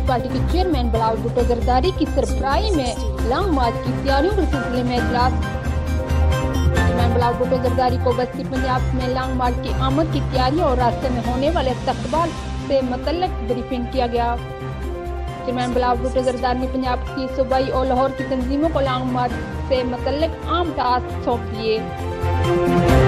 Party کے chairman Bilawal Bhutto Zardari کی سربراہی میں لانگ مارچ کی تیاریوں کے سلسلے میں اجلاس۔ چیئرمین بلاول بھٹو زرداری کو بستی پنجاب میں لانگ مارچ کی آمد کی تیاریوں اور راستے میں ہونے والے استقبال سے متعلق بریفنگ کیا گیا۔ چیئرمین بلاول بھٹو زرداری نے پنجاب کی صوبائی اور لاہور کی تنظیموں کو لانگ مارچ سے متعلق عام ٹاسک سونپ دیے۔